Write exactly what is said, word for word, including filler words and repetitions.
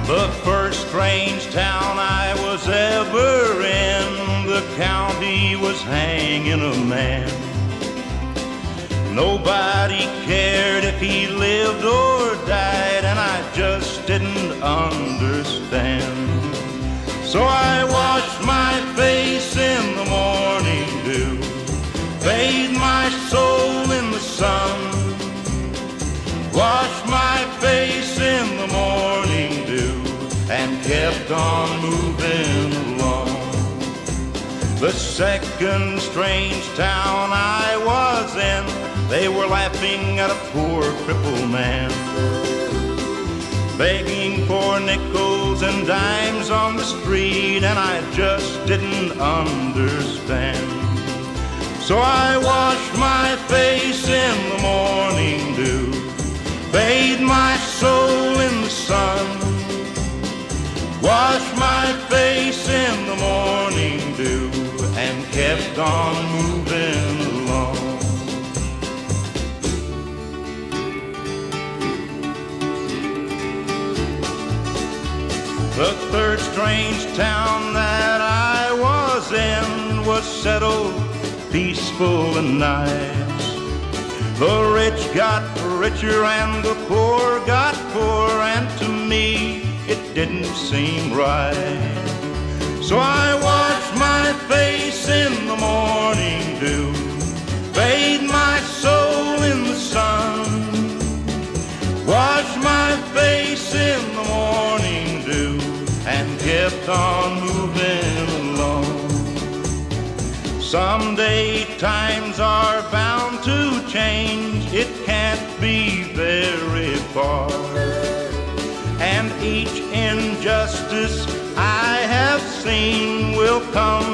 The first strange town I was ever in, the county was hanging a man. Nobody cared if he lived or died, and I just didn't understand. So I washed my face in the morning dew, bathed my soul in the sun, washed my face in the morning dew, and kept on moving along. The second strange town I was in, they were laughing at a poor crippled man, begging for nickels and dimes on the street, and I just didn't understand. So I washed my face in the morning dew, bathed my soul in the sun, washed my face in the morning dew, and kept on moving along. The third strange town that I was in was settled, peaceful and nice. The rich got richer and the poor got poorer, and to me it didn't seem right. So I washed my face in the morning dew, bathed my soul in the sun, washed my face in the morning dew, and kept on moving along. Someday times are bound to change, it can't be very far, and each injustice I have seen will come